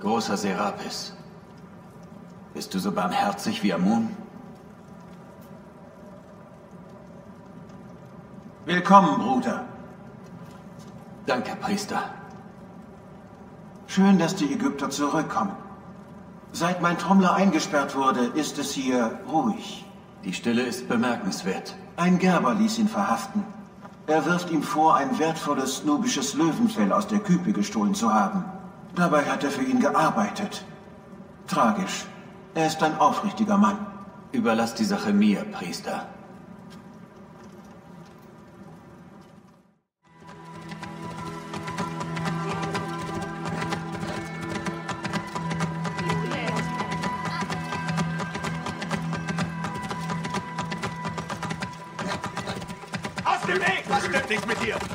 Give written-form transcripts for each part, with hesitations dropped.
Großer Serapis, bist du so barmherzig wie Amun? Willkommen, Bruder. Danke, Priester. Schön, dass die Ägypter zurückkommen. Seit mein Trommler eingesperrt wurde, ist es hier ruhig. Die Stille ist bemerkenswert. Ein Gerber ließ ihn verhaften. Er wirft ihm vor, ein wertvolles nubisches Löwenfell aus der Küpe gestohlen zu haben. Dabei hat er für ihn gearbeitet. Tragisch. Er ist ein aufrichtiger Mann. Überlass die Sache mir, Priester. Aus dem Weg! Was stimmt nicht mit dir?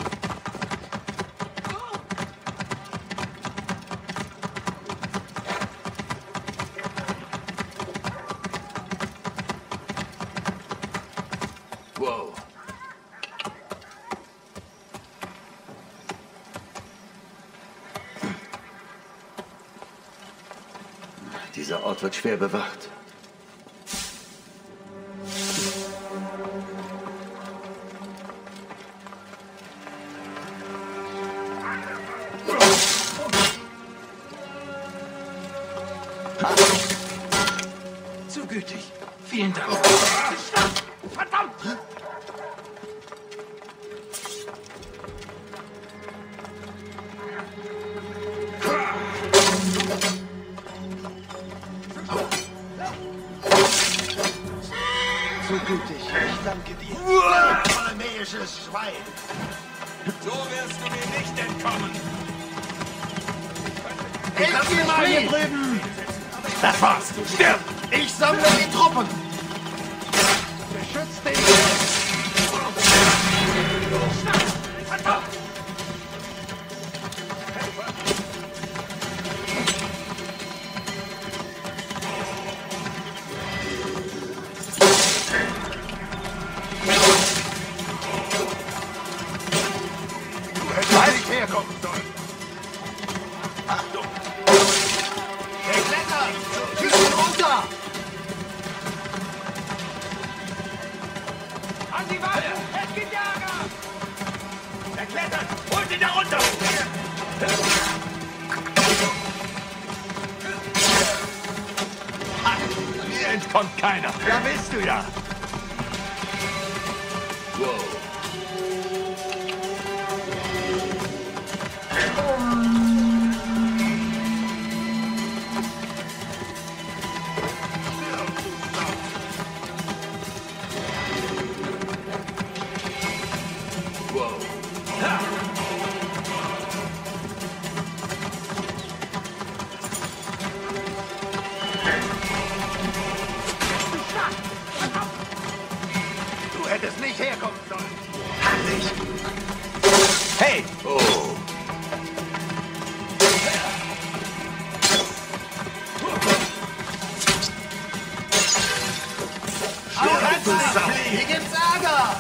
Wow. Dieser Ort wird schwer bewacht. Zu gütig. Vielen Dank. Verdammt! So gütig. Ich danke dir. Ptolemäisches Schwein. So wirst du mir nicht entkommen. Helft mir mal hier drüben! Das war's. Stirb! Ich sammle die Truppen! Beschützt den! Verdammt! Du hättest nicht herkommen sollen. Achtung! Der Kletter! Schieß ihn runter! An die Wale! Es gibt Jager! Er klettert! Holt ihn da runter! Mir entkommt keiner! Da bist du ja! Wow. Wow. Du hättest nicht herkommen sollen! Halt dich! Hey! Oh. Kannst du Sau! Hier gibt's Ärger!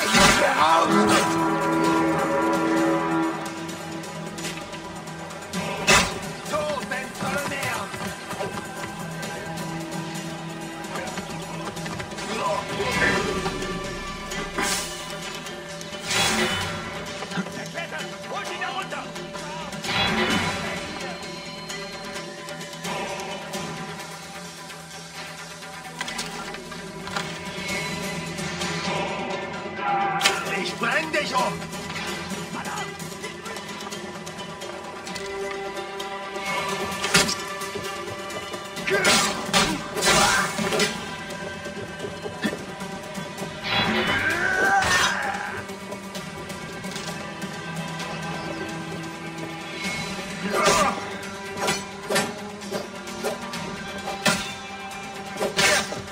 So, Ptolemäer! Der klettert! Holt ihn da runter! Ich bring dich um!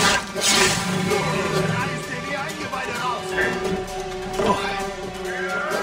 Reiß dir die Eingeweide raus!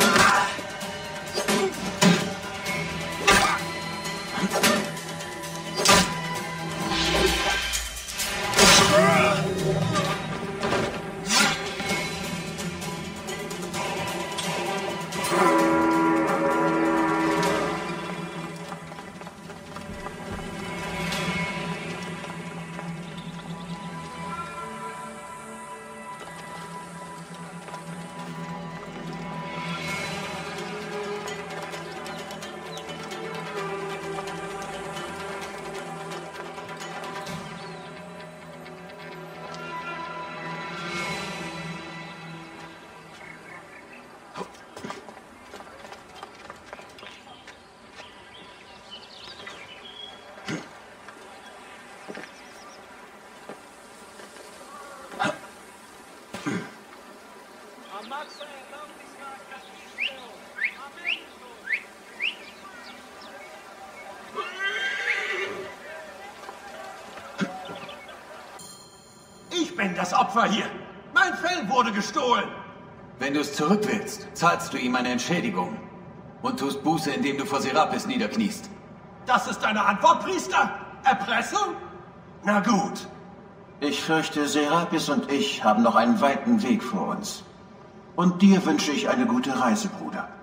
Ich bin das Opfer hier. Mein Fell wurde gestohlen. Wenn du es zurück willst, zahlst du ihm eine Entschädigung. Und tust Buße, indem du vor Serapis niederkniest. Das ist deine Antwort, Priester? Erpressung? Na gut. Ich fürchte, Serapis und ich haben noch einen weiten Weg vor uns. Und dir wünsche ich eine gute Reise, Bruder.